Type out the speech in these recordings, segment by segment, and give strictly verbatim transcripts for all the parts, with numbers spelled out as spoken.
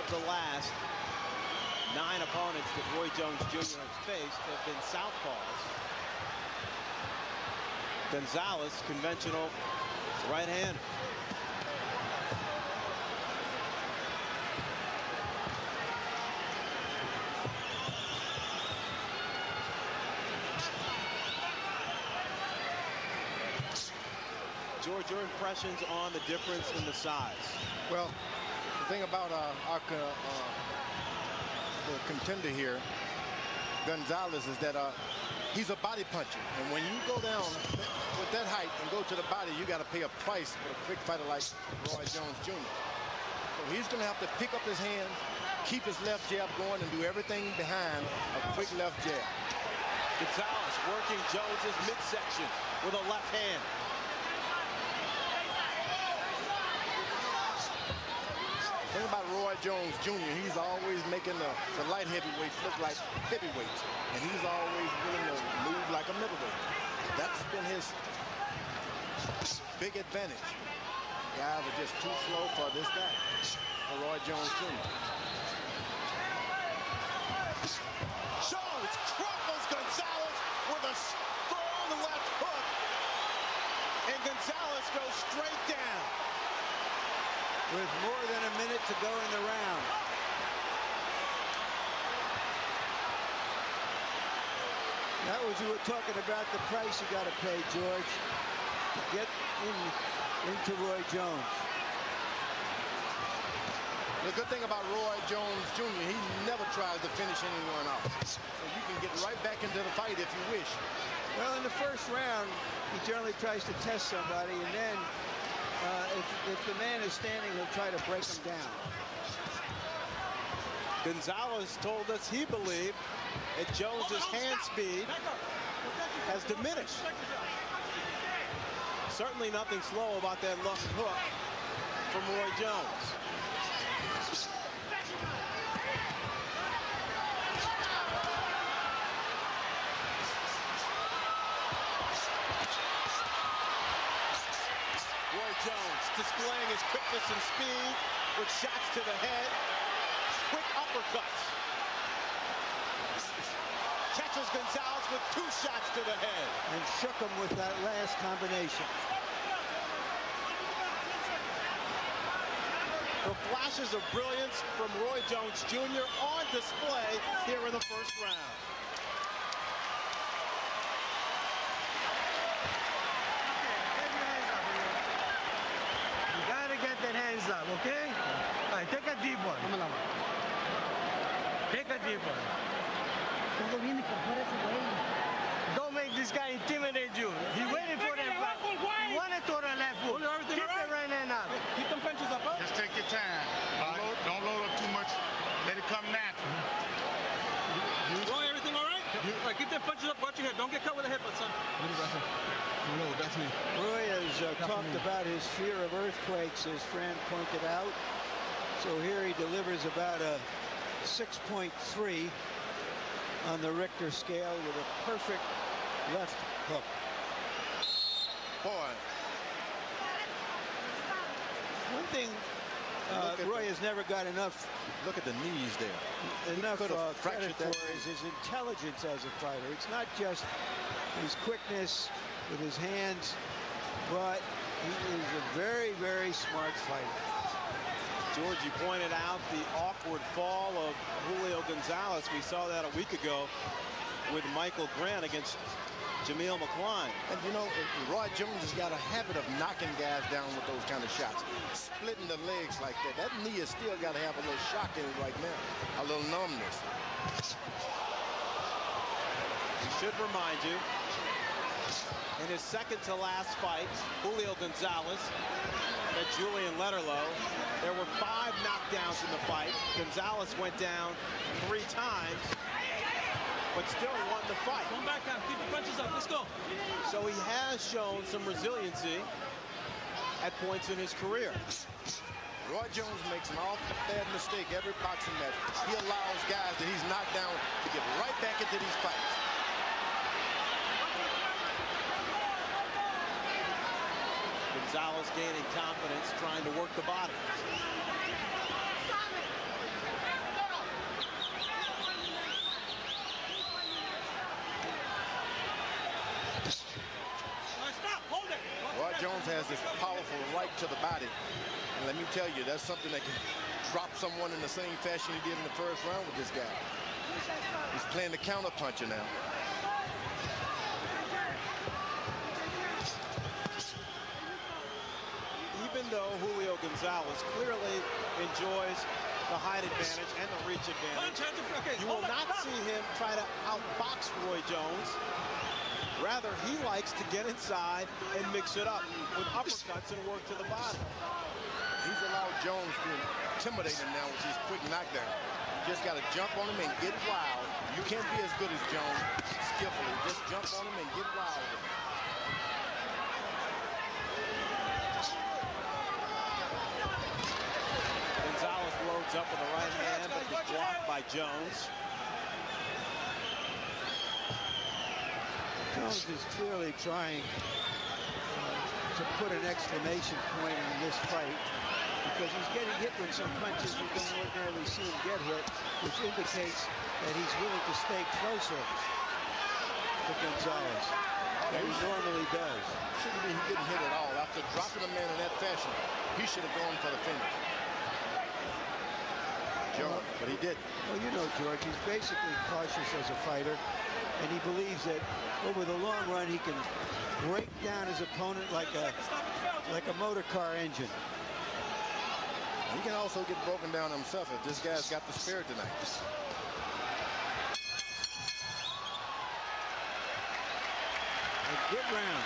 the last nine opponents that Roy Jones Junior has faced have been southpaws. Gonzalez, conventional right-hander. George, your impressions on the difference in the size? Well, the thing about uh, our uh, the contender here, Gonzalez, is that uh, he's a body puncher. And when you go down with that height and go to the body, you got to pay a price for a quick fighter like Roy Jones Junior So he's going to have to pick up his hands, keep his left jab going, and do everything behind a quick left jab. Gonzalez working Jones's midsection with a left hand. The thing about Roy Jones Junior, he's always making the, the light heavyweights look like heavyweights, and he's always willing to move like a middleweight. That's been his big advantage. Guys are just too slow for this guy, for Roy Jones Junior Jones crumples Gonzalez with a strong left hook, and Gonzalez goes straight down. With more than a minute to go in the round. That was, you were talking about the price you got to pay, George, to get in, into Roy Jones. The good thing about Roy Jones Junior, he never tries to finish anyone off. So you can get right back into the fight if you wish. Well, in the first round, he generally tries to test somebody, and then Uh, if, if the man is standing, he'll try to break him down. Gonzalez told us he believed that Jones's hand speed has diminished. Certainly nothing slow about that left hook from Roy Jones. Jones displaying his quickness and speed with shots to the head, quick uppercuts. Catches Gonzalez with two shots to the head. And shook him with that last combination. The flashes of brilliance from Roy Jones Junior on display here in the first round. Hands up, okay? All right, take a deep one. Take a deep one. Don't make this guy intimidate you. He waited for that back. He wanted to the left foot. Keep it right hand up. Keep them punches up. Just take your time. Don't load, don't load up too much. Let it come natural. Roy, everything all right? All right, keep them punches up. Watch your head. Don't get cut with a headbutt, son. No, that's me. Roy has uh, talked about his fear of earthquakes, as Fran pointed out. So here he delivers about a six point three on the Richter scale with a perfect left hook. Boy. One thing uh, Roy has never got enough. Look at the knees there. Enough uh, fractured credit that for is his intelligence as a fighter. It's not just his quickness with his hands, but he is a very, very smart fighter. George, you pointed out the awkward fall of Julio Gonzalez. We saw that a week ago with Michael Grant against Jameel McCline. And you know, Roy Jones has got a habit of knocking guys down with those kind of shots, splitting the legs like that. That knee has still got to have a little shock in it right now, a little numbness. We should remind you, in his second to last fight, Julio Gonzalez met Julian Letterlow. There were five knockdowns in the fight. Gonzalez went down three times, but still won the fight. Come back now. Keep the punches up. Let's go. So he has shown some resiliency at points in his career. Roy Jones makes an awful bad mistake every boxing match. He allows guys that he's knocked down to get right back into these fights. Gonzalez gaining confidence, trying to work the body. to the body. And let me tell you, that's something that can drop someone in the same fashion he did in the first round with this guy. He's playing the counter puncher now. Even though Julio Gonzalez clearly enjoys the height advantage and the reach advantage, you will not see him try to outbox Roy Jones. Rather, he likes to get inside and mix it up with uppercuts and work to the body. He's allowed Jones to intimidate him now with his quick knockdown. You just got to jump on him and get wild. You can't be as good as Jones skillfully. Just jump on him and get wild with him. Gonzalez loads up with the right hand, but is blocked by Jones. Jones is clearly trying uh, to put an exclamation point in this fight because he's getting hit with some punches you don't ordinarily see him get hit, which indicates that he's willing to stay closer to Gonzalez than he normally does. Shouldn't be getting hit at all. After dropping a man in that fashion, he should have gone for the finish. Jones, but he did. Well, you know, George, he's basically cautious as a fighter, and he believes that over the long run he can break down his opponent like a like a motor car engine. He can also get broken down himself if this guy's got the spirit tonight. A good round.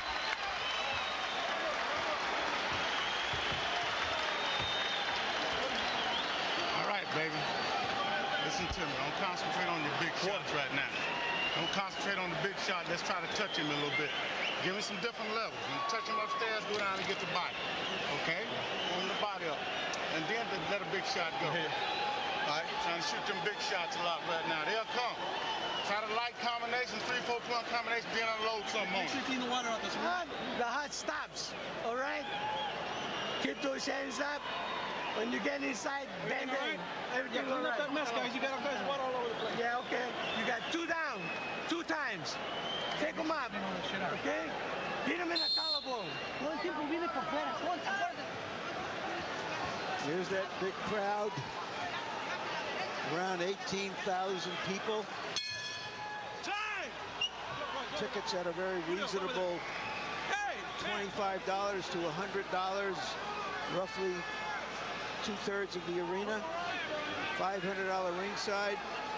All right, baby. Listen to me. Don't concentrate on your big shots right now. Don't concentrate on the big shot. Let's try to touch him a little bit. Give him some different levels. When you touch him upstairs, go down and get the body. Okay? Warm the body up. And then let a big shot go. All right? Trying to shoot them big shots a lot right now. They'll come. Try to light combinations, three, four point combinations, then unload something on. Make sure you clean the water out this Ah, the heart stops. All right? Keep those hands up. When you get inside, bang, bang. Everything Yeah, clean all up right. that mess, guys. You got our guys' water all over the place. Yeah, okay. You got two down, two times. Take them up, okay? Hit him in the collarbone. Here's that big crowd. Around eighteen thousand people. Tickets at a very reasonable twenty-five dollars to one hundred dollars, roughly two-thirds of the arena. five hundred dollar ringside.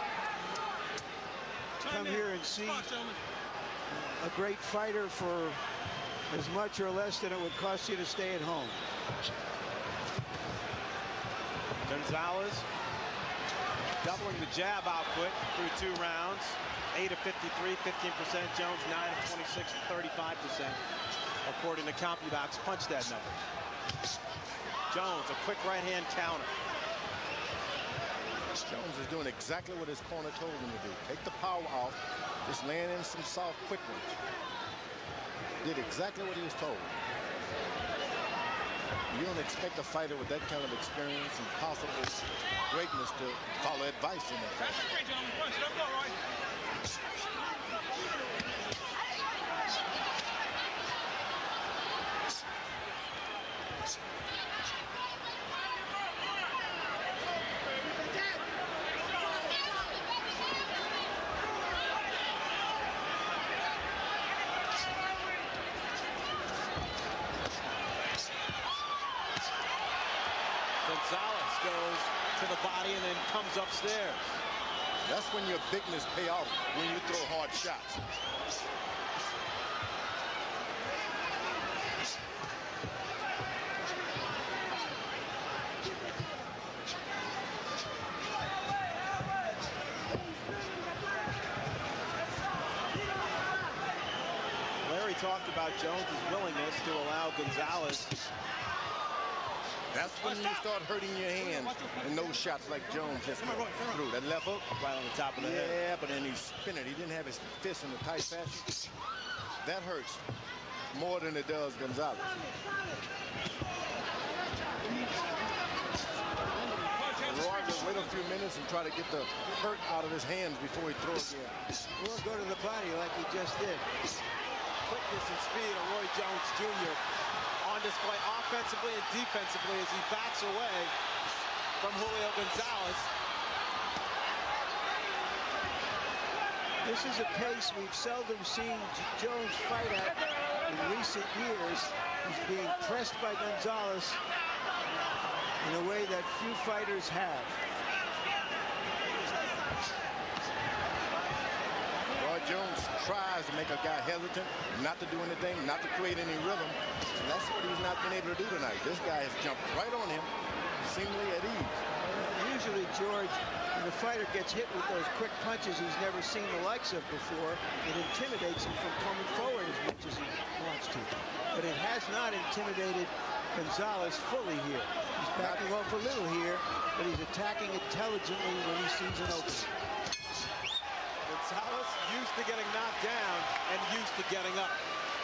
Come here and see a great fighter for as much or less than it would cost you to stay at home. Gonzalez doubling the jab output through two rounds. eight of fifty-three, fifteen percent. Jones nine of twenty-six, thirty-five percent. According to CompuBox punch that number. Jones, a quick right hand counter. Jones is doing exactly what his corner told him to do. Take the power off, just laying in some soft quick ones. Did exactly what he was told. You don't expect a fighter with that kind of experience and possible greatness to follow advice in that fashion. Gonzalez goes to the body and then comes upstairs. That's when your bigness pay off, when you throw hard shots. Larry talked about Jones's willingness to allow Gonzalez. That's when you start hurting your hands in those shots like Jones just threw. That left hook Right on the top of the head. Yeah, but then he's spinning. He didn't have his fist in the tight fashion. That hurts more than it does Gonzalez. Roy will wait a few minutes and try to get the hurt out of his hands before he throws again. We'll go to the body like he just did. Quickness and speed of Roy Jones Junior on display offensively and defensively as he backs away from Julio Gonzalez. This is a pace we've seldom seen Jones fight at in recent years. He's being pressed by Gonzalez in a way that few fighters have. Roy Jones tries to make a guy hesitant, not to do anything, not to create any rhythm. And that's what he's not been able to do tonight. This guy has jumped right on him, seemingly at ease. Usually, George, when a fighter gets hit with those quick punches he's never seen the likes of before, it intimidates him from coming forward as much as he wants to. But it has not intimidated Gonzalez fully here. He's backing off a little here, but he's attacking intelligently when he sees an opening. Gonzalez used to getting knocked down and used to getting up.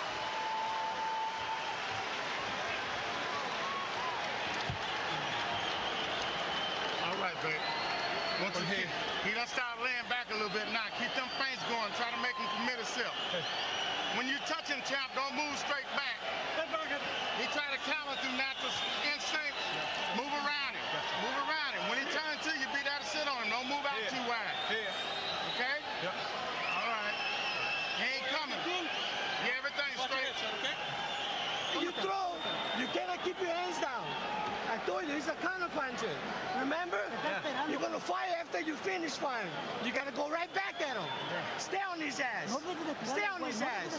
All right, babe. Once you hit, he done start laying back a little bit now. Keep them feints going. Try to make him commit himself. When you touch him, champ, don't move straight back. He try to counter through natural instinct. Move around him. Move around him. When he turns to you, be there to sit on him. Don't move out too wide. Okay? Yep. All right. He ain't coming. Yeah, everything's straight. You throw, you cannot keep your hands down. I told you, he's a counter puncher. Remember? Yeah. You're going to fire after you finish firing. You got to go right back at him. Stay on his ass. Stay on his ass.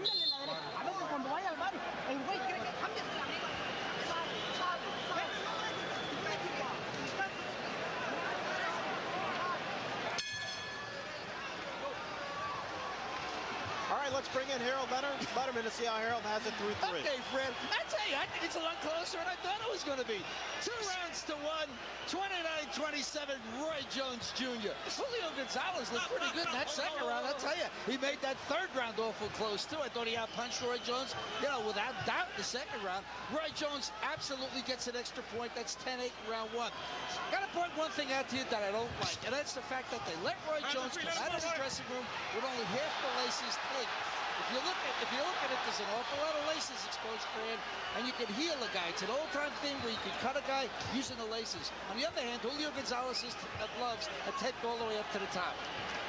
All right, let's bring in Harold Leonard, Letterman to see how Harold has it through three. Okay, Fred, I tell you, I think it's a lot closer than I thought it was going to be. Two rounds to one, twenty-nine twenty-seven, Roy Jones Junior Julio Gonzalez looked pretty good in that second round, I tell you. He made that third round awful close, too. I thought he outpunched Roy Jones, you know, without doubt the second round. Roy Jones absolutely gets an extra point. That's ten eight in round one. Got to point one thing out to you that I don't like, and that's the fact that they let Roy Jones come out of the dressing room with only half the laces clipped. If you look at if you look at it, there's an awful lot of laces exposed, Fran, and you can heal a guy. It's an old-time thing where you can cut a guy using the laces. On the other hand, Julio Gonzalez's gloves are taped all the way up to the top.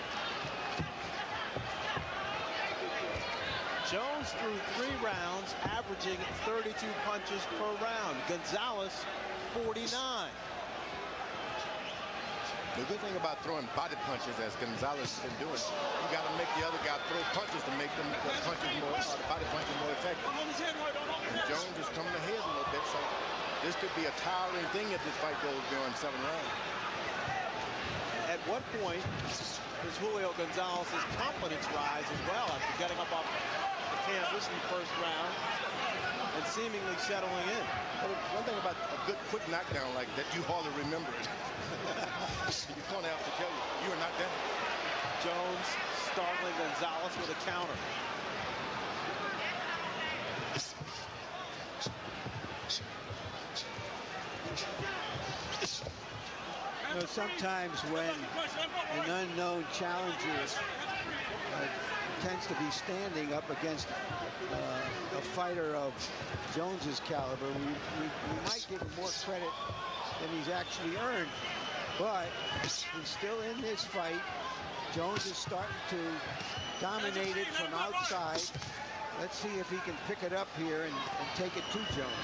Jones threw three rounds, averaging thirty-two punches per round. Gonzalez, forty-nine. The good thing about throwing body punches, as Gonzalez has been doing, you got to make the other guy throw punches to make them the punches more, uh, the body punches more effective. And Jones is coming ahead a little bit, so this could be a tiring thing if this fight goes beyond seven rounds. At what point does Julio Gonzalez's confidence rise as well after getting up off the canvas in the first round and seemingly settling in? Well, one thing about a good quick knockdown like that, you hardly remember it. Your corner have to tell you, you are not down. Jones startling Gonzalez with a counter. You know, sometimes when an unknown challenger uh, tends to be standing up against uh, a fighter of Jones's caliber, we, we, we might give him more credit than he's actually earned. But he's still in this fight. Jones is starting to dominate it from outside. Let's see if he can pick it up here and, and take it to Jones.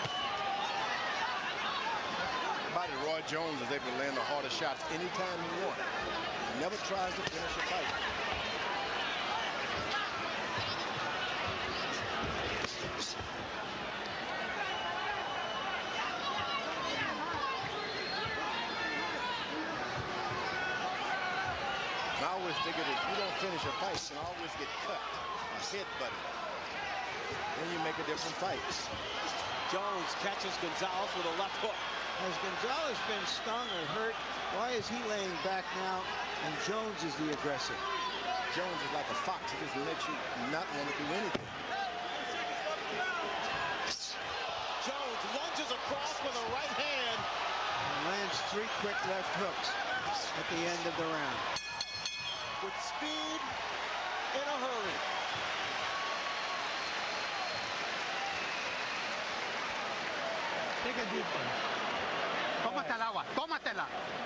Body Roy Jones is able to land the hardest shots anytime he wants. He never tries to finish a fight. I always figured if you don't finish a fight, you can always get cut or headbutted. Then you make a different fight. Jones catches Gonzalez with a left hook. Has Gonzalez been stung or hurt? Why is he laying back now and Jones is the aggressor? Jones is like a fox. He just makes you not want to do anything. Jones lunges across with a right hand. And lands three quick left hooks at the end of the round. With speed in a hurry. Take a deep one. Tómate el agua, tómatela.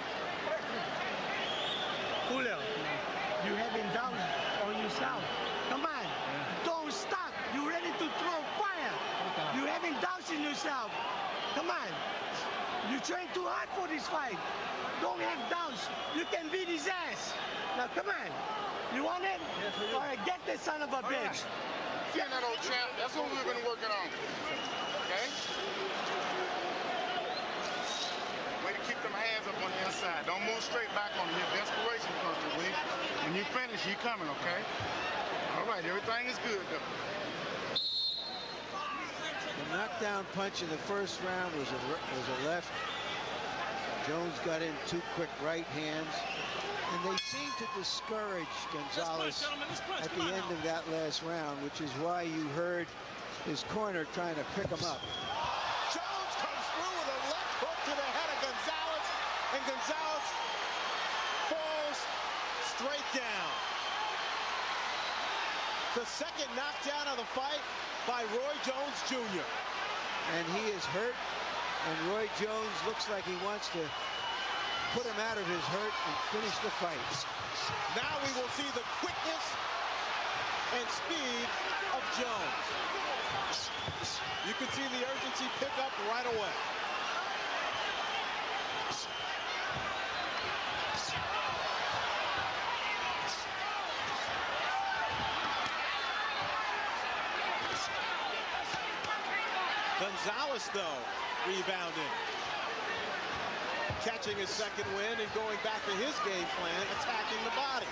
Julio, you having doubts on yourself. Come on. Don't stop. You ready to throw fire. You having doubts in yourself. Come on. You train too hard for this fight. Don't have doubts. You can beat his ass. Now come on. You want it? Yes, all right, get this son of a all bitch. Right. Get that old champ. That's what we've been working on. Okay? Way to keep them hands up on the inside. Don't move straight back on them. Your desperation comes through. When, when you finish, you coming, okay? All right, everything is good, though. The knockdown punch in the first round was a, was a left. Jones got in two quick right hands. And they seemed to discourage Gonzalez at the end of that last round, which is why you heard his corner trying to pick him up. Jones comes through with a left hook to the head of Gonzalez, and Gonzalez falls straight down. The second knockdown of the fight by Roy Jones Junior And he is hurt, and Roy Jones looks like he wants to put him out of his hurt and finish the fight. Now we will see the quickness and speed of Jones. You can see the urgency pick up right away. Gonzalez, though, rebounding. Catching his second win and going back to his game plan, attacking the body.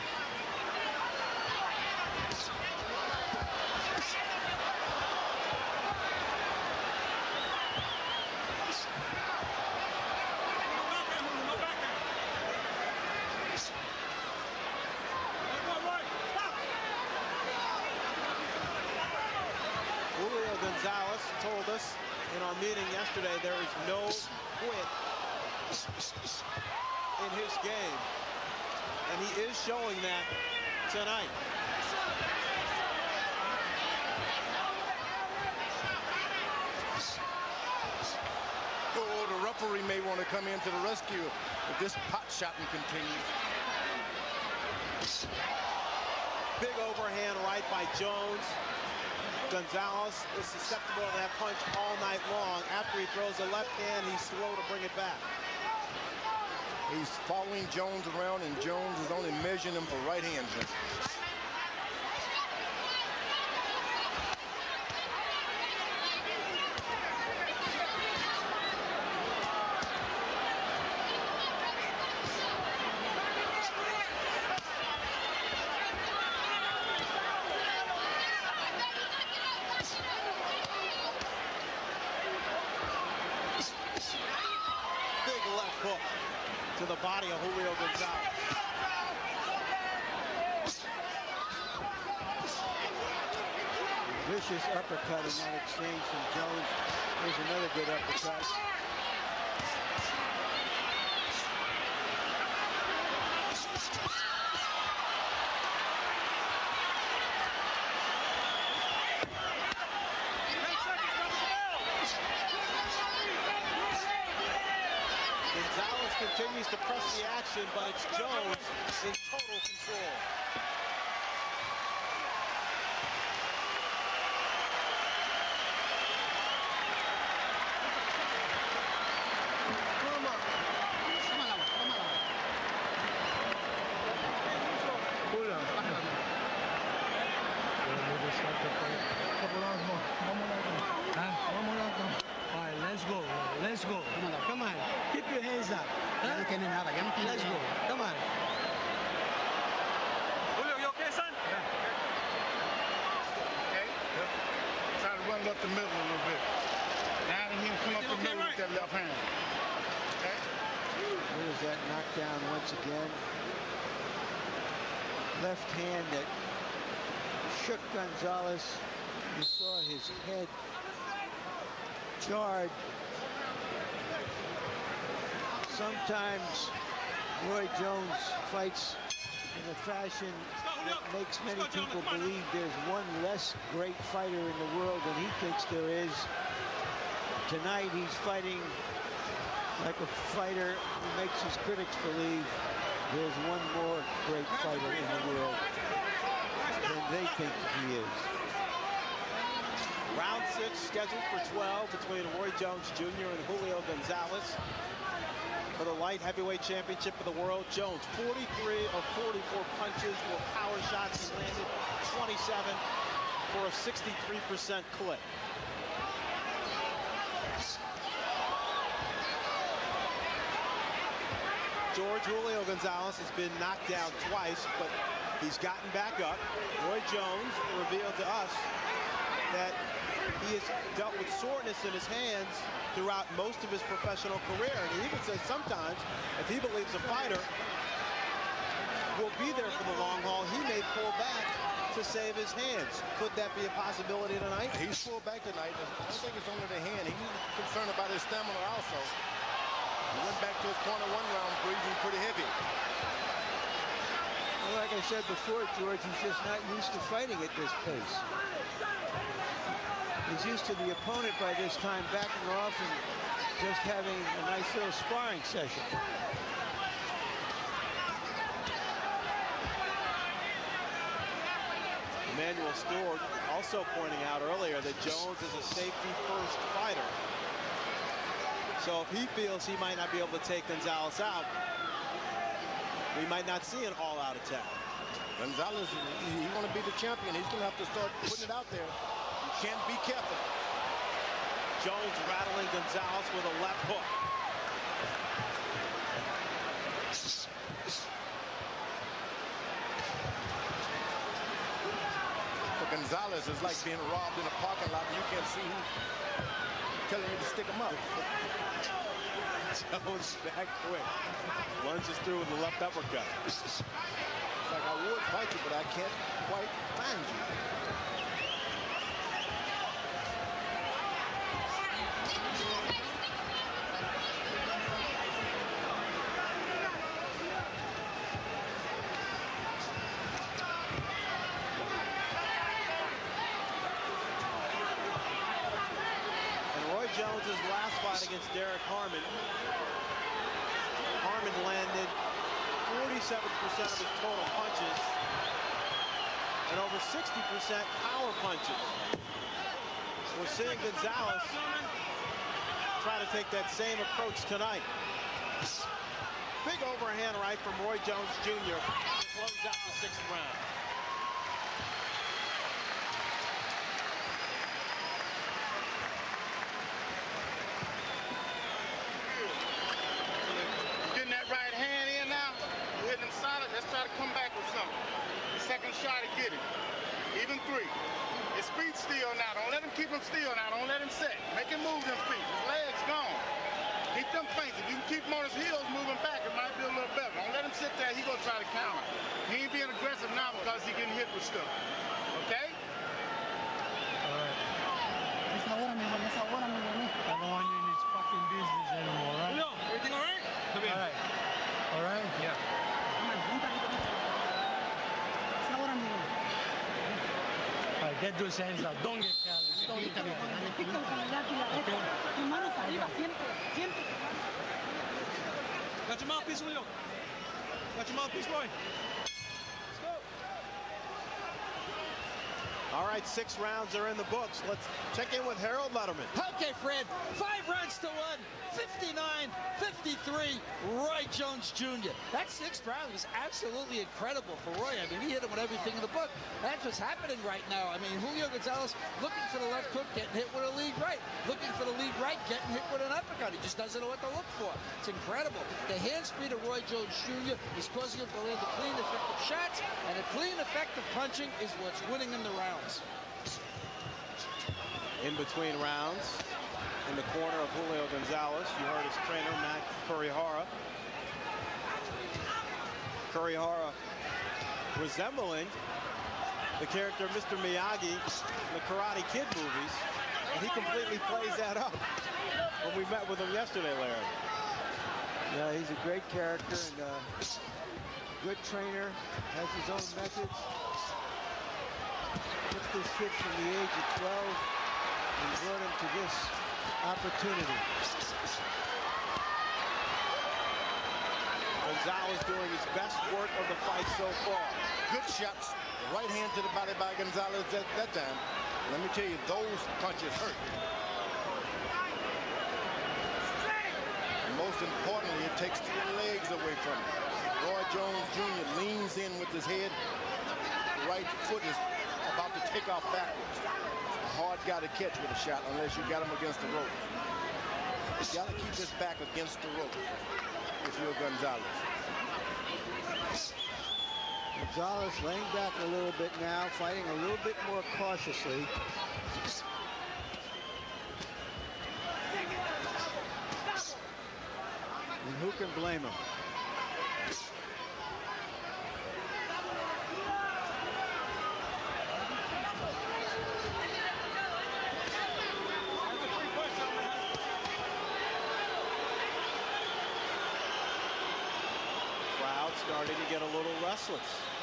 Julio Gonzalez told us in our meeting yesterday there is no quit in his game, and he is showing that tonight. Oh, the referee may want to come into the rescue if this pot shotting continues. Big overhand right by Jones. Gonzalez is susceptible to that punch all night long. After he throws a left hand, he's slow to bring it back. He's following Jones around, and Jones is only measuring him for right hands. To the body of Julio Gonzalez. Vicious uppercut in that exchange from Jones. Here's another good uppercut. Continues to press the action, but it's Jones in total control. Let's go. Let's go. Come on. Keep your hands up. Huh? Let's go. Come on. Julio, you okay, son? Yeah. Okay. Yep. Try to run it up the middle a little bit. Now he can come up the middle with that left hand. Okay. There's that knockdown once again. Left hand that shook Gonzalez. You saw his head jarred. Sometimes Roy Jones fights in a fashion that makes many people believe there's one less great fighter in the world than he thinks there is. tonight he's fighting like a fighter who makes his critics believe there's one more great fighter in the world than they think he is. Round six scheduled for twelve between Roy Jones Junior and Julio Gonzalez for the light heavyweight championship of the world. Jones, forty-three of forty-four punches were power shots. He landed twenty-seven for a sixty-three percent clip. George Julio Gonzalez has been knocked down twice, but he's gotten back up. Roy Jones revealed to us that he has dealt with soreness in his hands throughout most of his professional career. And he even says sometimes, if he believes a fighter will be there for the long haul, he may pull back to save his hands. Could that be a possibility tonight? He's pulled back tonight. I don't think it's only the hand. He's concerned about his stamina also. He went back to his corner one round, breathing pretty heavy. Well, like I said before, George, he's just not used to fighting at this pace. He's used to the opponent by this time backing off and just having a nice little sparring session. Emmanuel Stewart also pointing out earlier that Jones is a safety-first fighter. So if he feels he might not be able to take Gonzalez out, we might not see an all-out attack. Gonzalez, he's going to be the champion. He's going to have to start putting it out there. You can't be careful. Jones rattling Gonzalez with a left hook. For Gonzalez, it's like being robbed in a parking lot and you can't see who's telling you to stick him up. Jones back quick. Lunges through with the left uppercut. It's like I would fight you, but I can't quite find you. Jones's last fight against Derek Harmon. Harmon landed forty-seven percent of his total punches and over sixty percent power punches. We're seeing Gonzalez try to take that same approach tonight. Big overhand right from Roy Jones Junior to close out the sixth round. Let's try to come back with something. The second shot to get him. Even three. His feet still now. Don't let him keep him still now. Don't let him sit. Make him move them feet. His legs gone. Keep them feints. If you can keep him on his heels moving back, it might be a little better. Don't let him sit there. He gonna try to counter. He ain't being aggressive now because he getting hit with stuff. Okay? All right. It's not what I mean. It's not what I mean. I don't want you in this fucking business anymore, right? No. Everything all right? Come in. All right. All right? Yeah. Alright, get those hands up. Don't get careless. Don't get careless. Got your mouthpiece, Leo. Got your mouthpiece, Roy. Let's go. All right, six rounds are in the books. Let's check in with Harold Lederman. Okay, Fred. Five rounds to one. fifty-nine fifty-three. Roy Jones Junior That sixth round was absolutely incredible for Roy. I mean, he hit him with everything in the book. That's what's happening right now. I mean, Julio Gonzalez looking for the left hook, getting hit with a lead right. Looking for the lead right, getting hit with an uppercut. He just doesn't know what to look for. It's incredible. The hand speed of Roy Jones Junior is causing him to land the clean, effective shots, and the clean, effective punching is what's winning him the rounds. In between rounds, in the corner of Julio Gonzalez, you heard his trainer, Matt Kurihara. Kurihara resembling the character of Mister Miyagi in the Karate Kid movies, and he completely plays that up when we met with him yesterday, Larry. Yeah, he's a great character and uh, good trainer, has his own methods. Took this kid from the age of twelve and brought him to this opportunity. Gonzalez doing his best work of the fight so far. Good shots. Right hand to the body by Gonzalez at that time. Let me tell you, those punches hurt. And most importantly, it takes three legs away from him. Roy Jones Junior leans in with his head. The right foot is about to take off backwards. Hard guy to catch with a shot unless you got him against the ropes. You got to keep his back against the ropes if you're Gonzalez. Gonzalez laying back a little bit now, fighting a little bit more cautiously. And who can blame him? Crowd starting to get a little restless.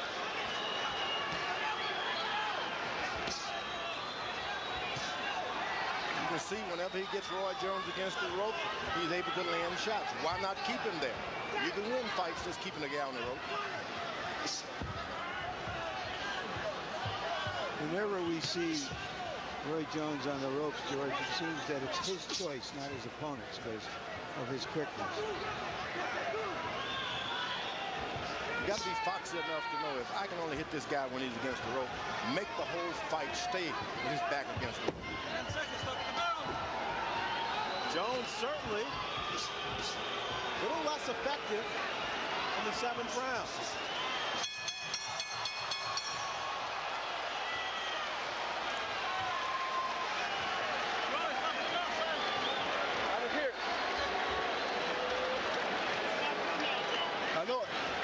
You can see whenever he gets Roy Jones against the rope, he's able to land shots. Why not keep him there? You can win fights just keeping the guy on the rope. Whenever we see Roy Jones on the ropes, George, it seems that it's his choice, not his opponent's, because of his quickness. You got to be foxy enough to know if I can only hit this guy when he's against the rope, make the whole fight stay with his back against the rope. Jones certainly a little less effective in the seventh round. Out of here. I know it.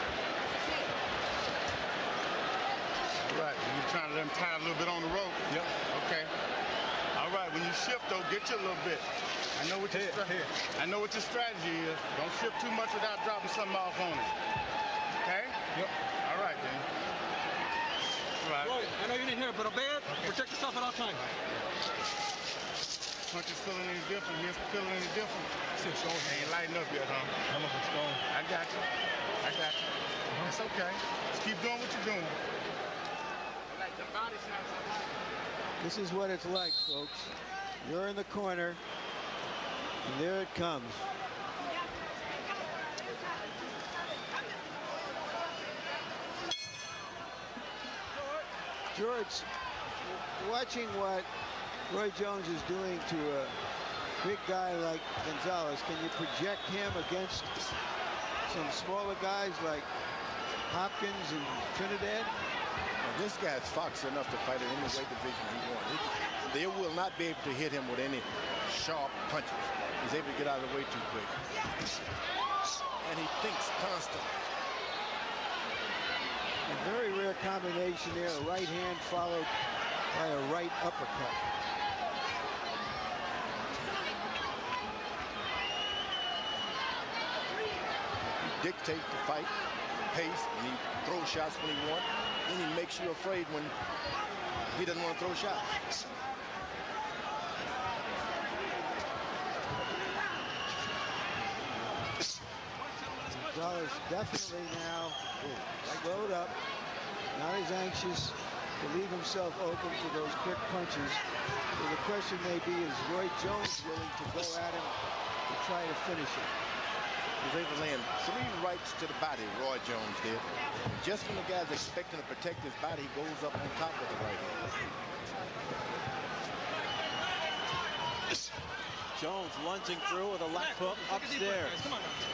Right, you're trying to let him tie a little bit on the rope. Yep. Okay. All right, when you shift though, get you a little bit. I know what your Here, stra- here. I know what your strategy is. Don't shift too much without dropping something off on it. Okay? Yep. All right then. All right. Roy, I know you didn't hear it, but obey it. Protect yourself at all times. Punch is feeling any different. He's feeling any different. Six strong. Ain't lighting up yet, huh? I'm up strong. I got you. I got you. It's okay. Just keep doing what you're doing. I like the body sounds. This is what it's like, folks. You're in the corner, and there it comes. George, watching what Roy Jones is doing to a big guy like Gonzalez, can you project him against some smaller guys like Hopkins and Trinidad? Now, this guy's foxy enough to fight in any weight division he wants. He, they will not be able to hit him with any sharp punches. He's able to get out of the way too quick. And he thinks constantly. A very rare combination there, a right hand followed by a right uppercut. He dictates the fight, pace, and he throws shots when he wants. Then he makes you afraid when he doesn't want to throw shots. Gonzalez definitely now slowed up, not as anxious to leave himself open for those quick punches. So the question may be, is Roy Jones willing to go at him to try to finish it? He's able to land three rights to the body, Roy Jones did. And just when the guy's expecting to protect his body, he goes up on top with the right hand. Jones lunging through with a left hook upstairs. Come on now.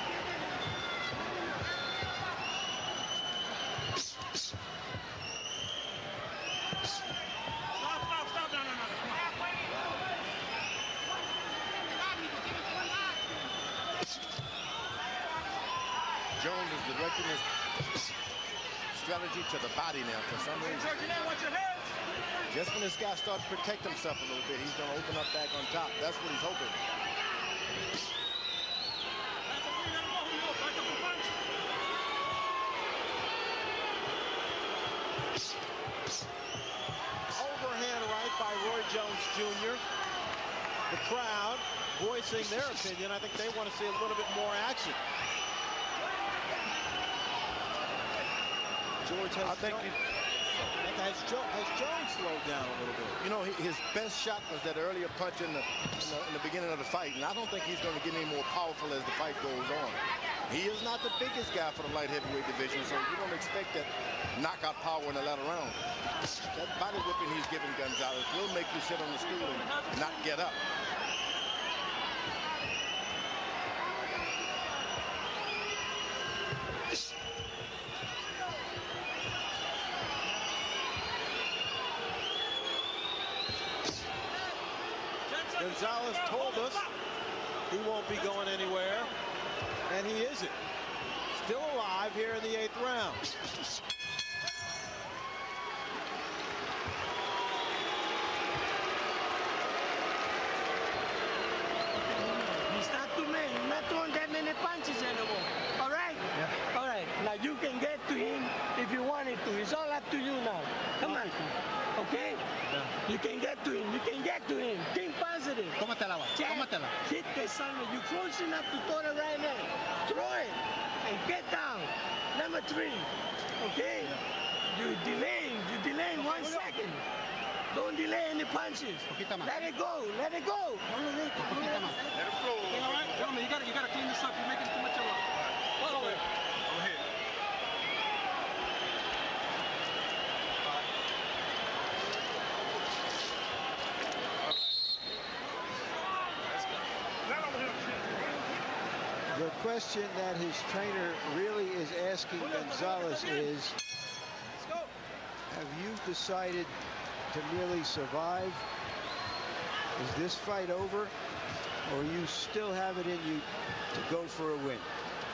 Jones is directing his strategy to the body now for some reason. Just when this guy starts to protect himself a little bit, he's going to open up back on top. That's what he's hoping. Overhand right by Roy Jones Junior The crowd voicing their opinion. I think they want to see a little bit more action. George has, I think Jones, has, Jones, has Jones slowed down a little bit. You know, his best shot was that earlier punch in the, in the, in the beginning of the fight, and I don't think he's going to get any more powerful as the fight goes on. He is not the biggest guy for the light heavyweight division, so you don't expect that knockout power in the latter round. That body whipping he's giving Gonzalez will make you sit on the stool and not get up. Gonzalez told us he won't be going anywhere, and he isn't. Still alive here in the eighth round. He's not too many. He's not throwing that many punches anymore. All right? Yeah. All right. Now you can get to him if you wanted to. It's all up to you now. Come on. Okay? Yeah. You can get to him. You can get to him. Think positive. Tómatela, va. Tómatela. Hit the sun. You're close enough to throw the right hand. Throw it and get down. Number three. Okay? Yeah. You're delaying. You're delaying one second. Don't delay any punches. Let it go. Let it go. Let it flow. All right, gentlemen, you gotta, you gotta clean this up. You're making too much of a. Follow it. Go ahead. The question that his trainer really is asking Gonzalez is, have you decided to merely survive? Is this fight over, or you still have it in you to go for a win?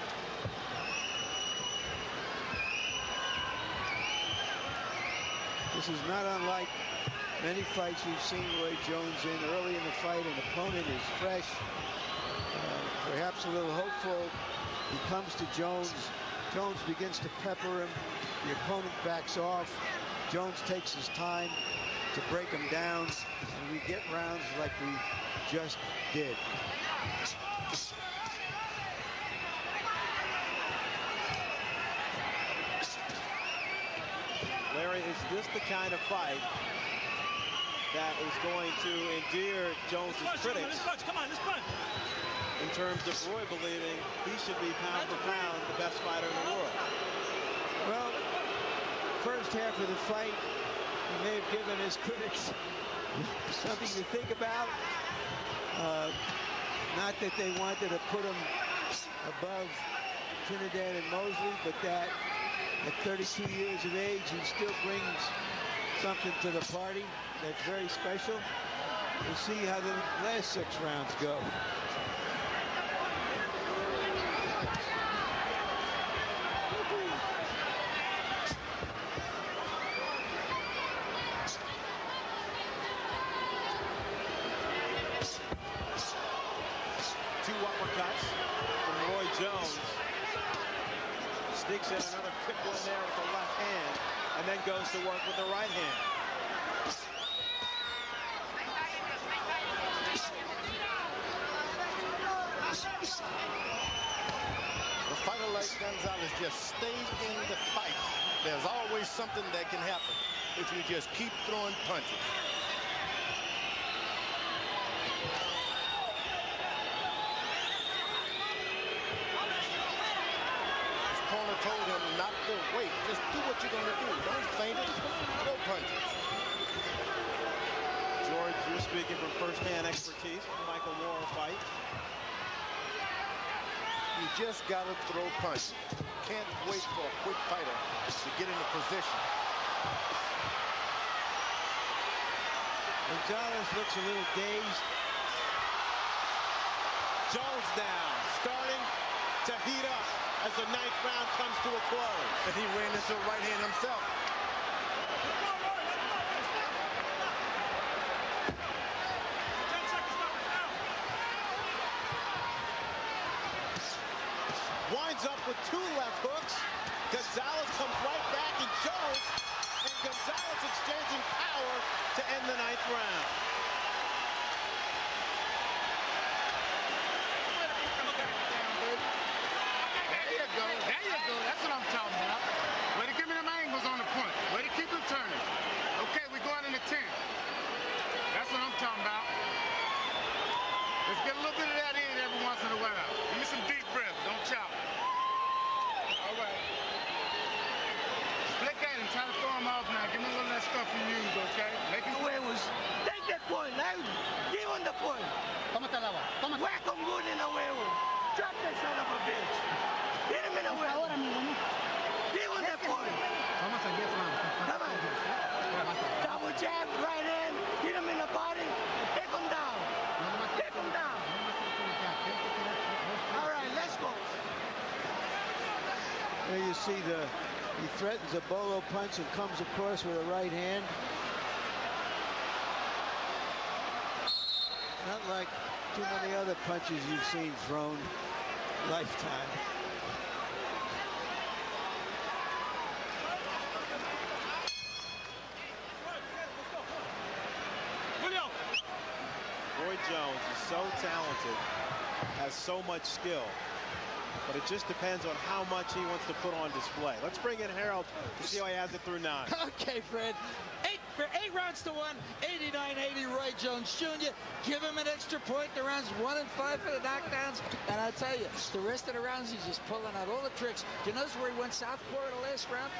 This is not unlike many fights you've seen Roy Jones in. Early in the fight, an opponent is fresh, uh, perhaps a little hopeful. He comes to Jones. Jones begins to pepper him. The opponent backs off. Jones takes his time to break him down, and we get rounds like we just did. Larry, is this the kind of fight that is going to endear Jones's critics? Come on, let's punch. In terms of Roy believing he should be pound for pound the best fighter in the world? Well, first half of the fight, he may have given his critics something to think about. Uh, not that they wanted to put him above Trinidad and Mosley, but that at thirty-two years of age, he still brings something to the party that's very special. We'll see how the last six rounds go. Two uppercuts from Roy Jones. Sneaks in another quick one there with the left hand, and then goes to work with the right hand. A fighter like Gonzalez just stays in the fight. There's always something that can happen if you just keep throwing punches. Corner told him not to wait. Just do what you're going to do. Don't faint it. Throw punches. George, you're speaking from first-hand expertise from the Michael Moore fight. You just got to throw punches. Can't wait for a quick fighter to get into position. Gonzalez looks a little dazed. Jones now starting to heat up as the ninth round comes to a close. And he ran into a right hand himself. Winds up with two left hooks. Gonzalez comes right back, and Jones and Gonzalez exchanging power to end the ninth round. off now. Give him a little of that stuff you use, okay? Make him Huevos. Take that point. Now, give him the point. Tómate el agua. Tómate. Whack him good in the huevo. Drop that son of a bitch. Hit him in the huevo. Ahora, amigo, ¿no? Give him the point. Vamos a diez rounds. Come on. Double jab, right hand. Hit him in the body. Take him down. Take him down. All right, let's go. There you see the, he threatens a bolo punch and comes across with a right hand. Not like too many other punches you've seen thrown lifetime. Roy Jones is so talented, has so much skill, but it just depends on how much he wants to put on display. Let's bring in Harold to see how he has it through nine. Okay, Fred. Eight for eight rounds to one. eighty-nine eighty, Roy Jones Junior Give him an extra point. The rounds one and five for the knockdowns. And I'll tell you, the rest of the rounds, he's just pulling out all the tricks. Do you notice where he went southpaw in the last round?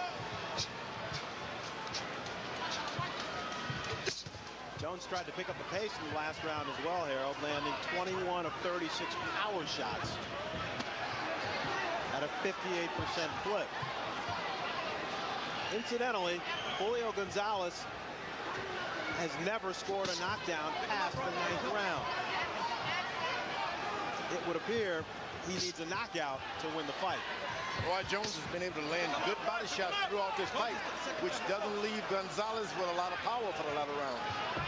Jones tried to pick up the pace in the last round as well, Harold, landing twenty-one of thirty-six power shots at a fifty-eight percent clip. Incidentally, Julio Gonzalez has never scored a knockdown past the ninth round. It would appear he needs a knockout to win the fight. Roy Jones has been able to land good body shots throughout this fight, which doesn't leave Gonzalez with a lot of power for the latter round.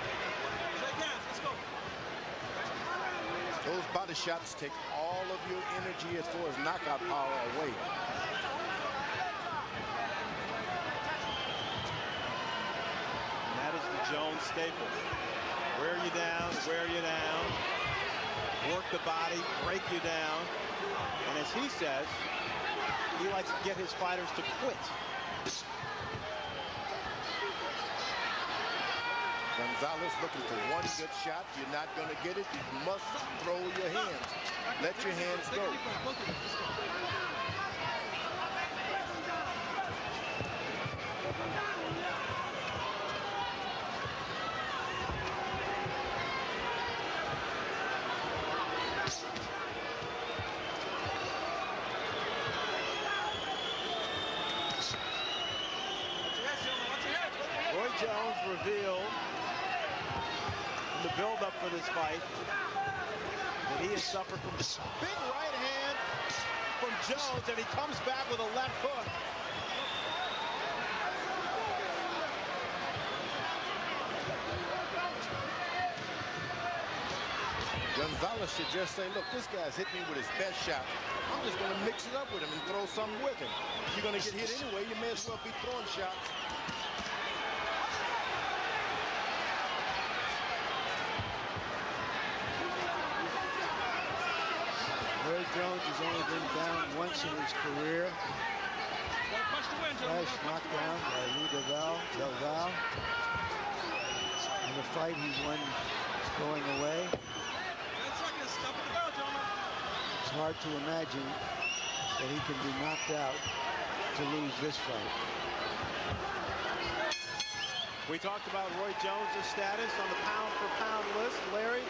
Those body shots take all of your energy as far as knockout power away. And that is the Jones staple. Wear you down, wear you down, work the body, break you down. And as he says, he likes to get his fighters to quit. Gonzalez looking for one good shot. You're not going to get it. You must throw your hands. Let your hands go. Roy Jones revealed in the build-up for this fight that he has suffered from big right hand from Jones, and he comes back with a left hook. Gonzalez should just say, look, this guy's hit me with his best shot. I'm just going to mix it up with him and throw something with him. If you're going to get hit anyway, you may as well be throwing shots. Roy Jones has only been down once in his career. Last knockdown by Lou Del Del Val. In the fight he's won going away. It's hard to imagine that he can be knocked out to lose this fight. We talked about Roy Jones' status on the pound-for-pound list. Larry,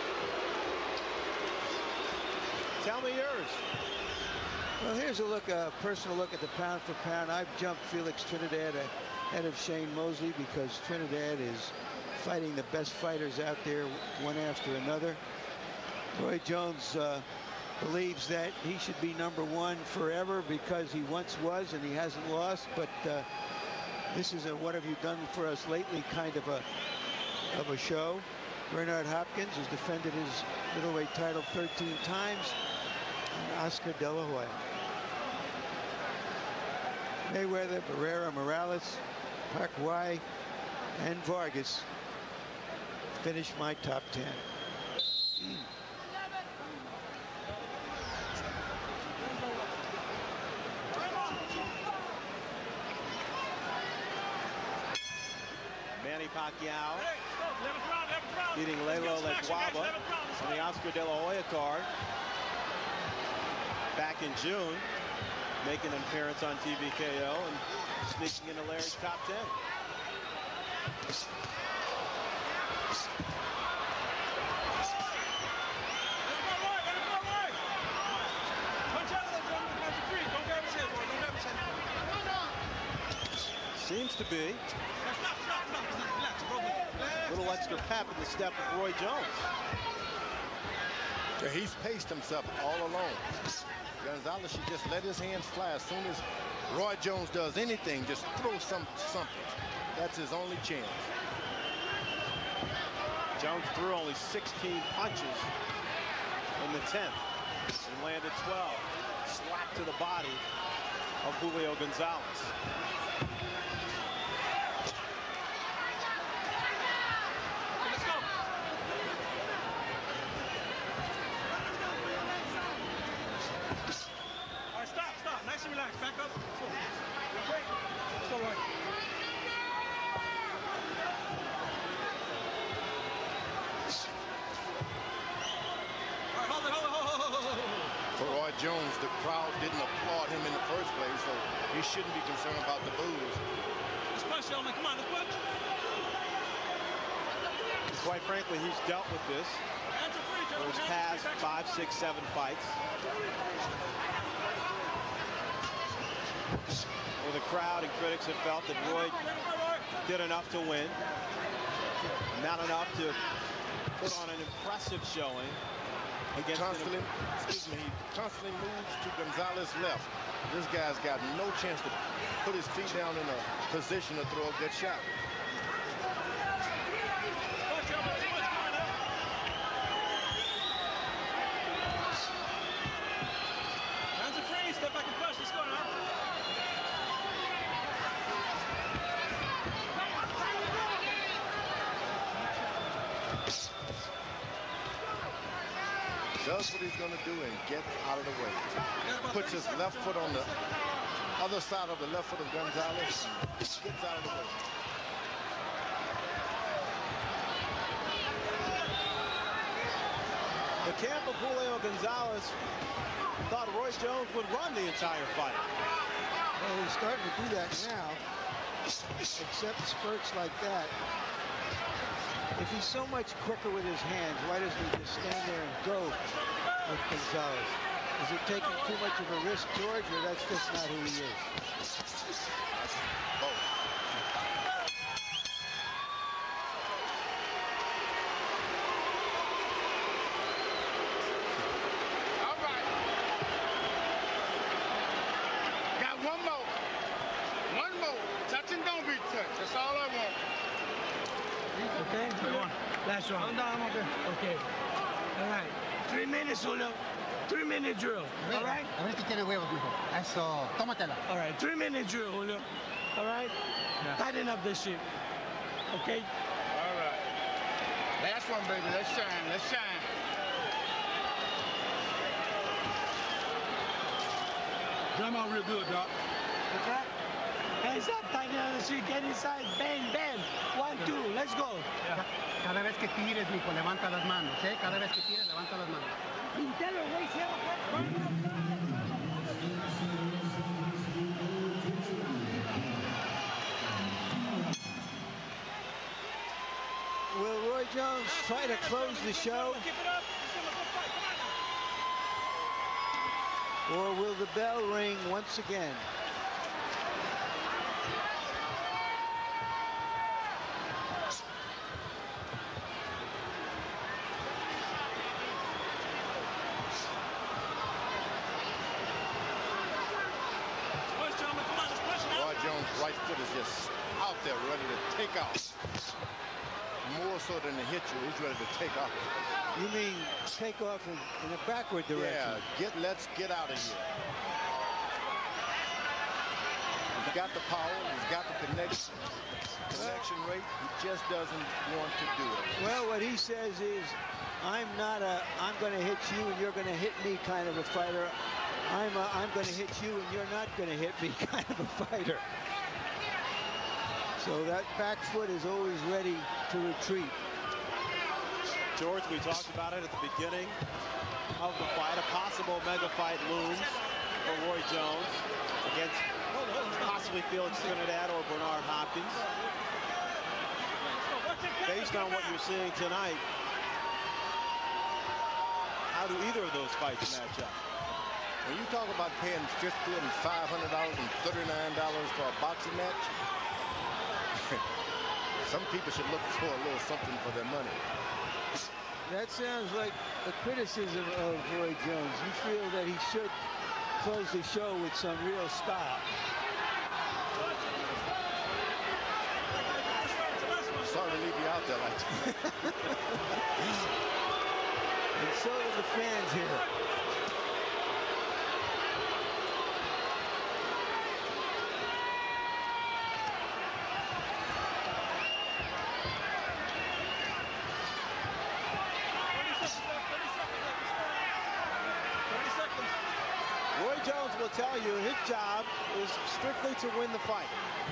tell me yours. Well, here's a look, a personal look at the pound for pound. I've jumped Felix Trinidad ahead of Shane Mosley because Trinidad is fighting the best fighters out there one after another. Roy Jones uh, believes that he should be number one forever because he once was and he hasn't lost. But uh, this is a what have you done for us lately kind of a of a show. Bernard Hopkins has defended his middleweight title thirteen times. And Oscar De La Hoya. Mayweather, Barrera, Morales, Pacquiao, and Vargas finish my top ten. Manny Pacquiao beating Lelo Leguaba on the Oscar De La Hoya card back in June. making an appearance on T V K O and sneaking into Larry's top ten. Seems to be a little extra pep in the step of Roy Jones. Yeah, he's paced himself all alone. Gonzalez should just let his hands fly. As soon as Roy Jones does anything, just throw some something. That's his only chance. Jones threw only sixteen punches in the tenth and landed twelve. Slap to the body of Julio Gonzalez. Relax, back up. Wait. Let's go, Roy. All right, hold it, hold it, hold it, hold it, hold it. For Roy Jones, the crowd didn't applaud him in the first place, so he shouldn't be concerned about the boos. Let's punch, gentlemen. Come on, let's punch. Quite frankly, he's dealt with this for his past five, six, seven fights. Where the crowd and critics have felt that Roy did enough to win, not enough to put on an impressive showing against constantly, excuse me, he constantly moves to Gonzalez's left. This guy's got no chance to put his feet down in a position to throw a good shot. Hands are free, step back and push. Let's go now. Does what he's going to do and get out of the way. Puts his left foot on the other side of the left foot of Gonzalez. Gets out of the way. The camp of Julio Gonzalez thought Roy Jones would run the entire fight. Well, he's starting to do that now, except spurts like that. If he's so much quicker with his hands, why doesn't he just stand there and go with Gonzalez? Is it taking too much of a risk, George, or that's just not who he is? Both. All right. Got one more. One more. Touch and don't be touched. That's all I want. Okay, one. Last one. I'm down, I'm okay. Okay. All right. Three minutes, Julio. Three minute drill. All right? A ver si tiene huevos, mijo. Eso, tómatela. All right. Three minute drill, Julio. All right? Yeah. Tighten up this shit. Okay? All right. Last one, baby. Let's shine. Let's shine. Drum out real good, Doc. Okay? Hands up, tighten on the street, get inside, bang, bang. One, two, let's go. Yeah. Cada vez que tires, mijo, levanta las manos, ¿eh? Cada vez que tires, levanta las manos. Will Roy Jones try to close the show? Or will the bell ring once again? Right foot is just out there ready to take off. More so than to hit you, he's ready to take off. You mean take off in, in a backward direction? Yeah, get, let's get out of here. He's got the power, he's got the connection, connection rate, he just doesn't want to do it. Well, what he says is, I'm not a, I'm going to hit you and you're going to hit me kind of a fighter. I'm, a, I'm going to hit you and you're not going to hit me kind of a fighter. So that back foot is always ready to retreat. George, we talked about it at the beginning of the fight. A possible mega fight looms for Roy Jones against possibly Felix Trinidad or Bernard Hopkins. Based on what you're seeing tonight, how do either of those fights match up? When you talk about paying fifty and five hundred dollars and thirty-nine dollars for a boxing match, some people should look for a little something for their money. That sounds like a criticism of Roy Jones. You feel that he should close the show with some real style. Sorry to leave you out there like that. And so do the fans here. Roy Jones will tell you his job is strictly to win the fight.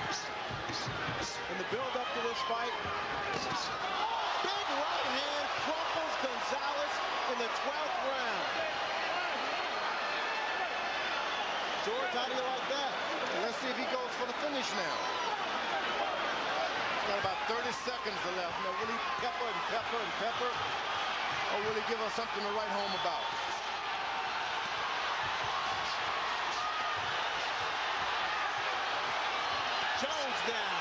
In the build-up to this fight, big right hand crumples Gonzalez in the twelfth round. George, how do you like that? Let's see if he goes for the finish now. He's got about thirty seconds left. Now, will he pepper and pepper and pepper? Or will he give us something to write home about? Jones down.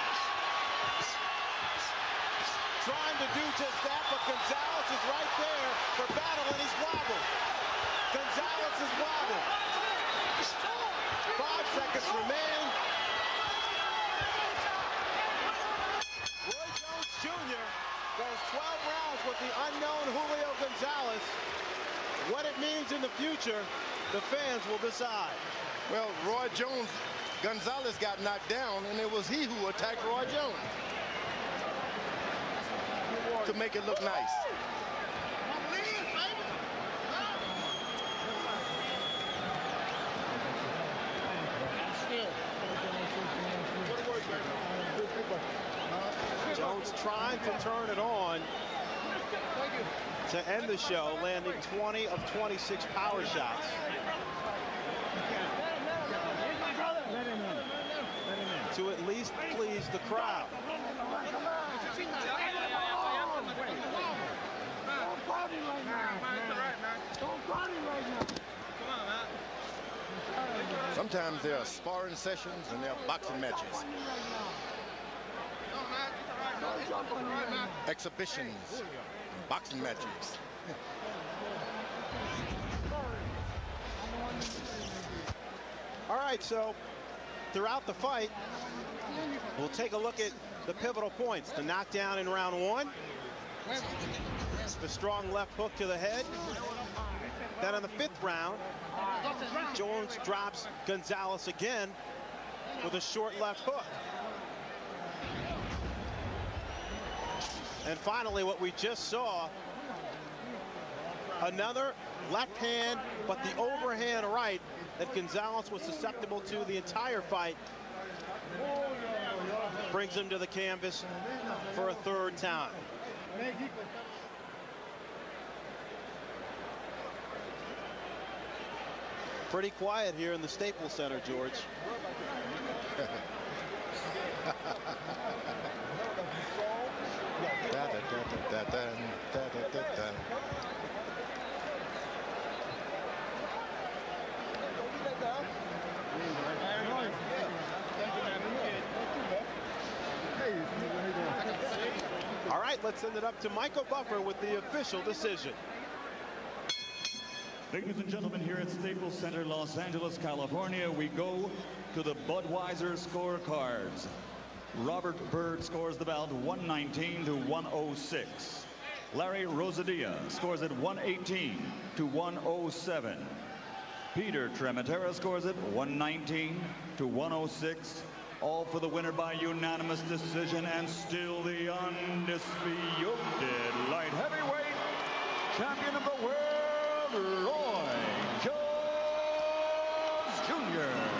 Trying to do just that, but Gonzalez is right there for battle, and he's wobbled. Gonzalez is wobbled. Five seconds remain. Roy Jones Junior goes twelve rounds with the unknown Julio Gonzalez. What it means in the future, the fans will decide. Well, Roy Jones, Gonzalez got knocked down, and it was he who attacked Roy Jones to make it look nice. Jones trying to turn it on to end the show, landing twenty of twenty-six power shots. To at least please the crowd. Sometimes there are sparring sessions and there are boxing matches. Exhibitions, boxing matches. All right, so throughout the fight, we'll take a look at the pivotal points. The knockdown in round one, the strong left hook to the head. Then in the fifth round, Jones drops Gonzalez again with a short left hook. And finally, what we just saw, another left hand, but the overhand right that Gonzalez was susceptible to the entire fight, brings him to the canvas for a third time. Pretty quiet here in the Staples Center, George. Da, da, da, da, da, da, da, da, da. All right, let's send it up to Michael Buffer with the official decision. Ladies and gentlemen, here at Staples Center, Los Angeles, California, we go to the Budweiser scorecards. Robert Byrd scores the bout one nineteen to one oh six. Larry Rosadilla scores it one eighteen to one oh seven. Peter Trematera scores it one nineteen to one oh six. All for the winner by unanimous decision, and still the undisputed light heavyweight champion of the world, Roy Jones Junior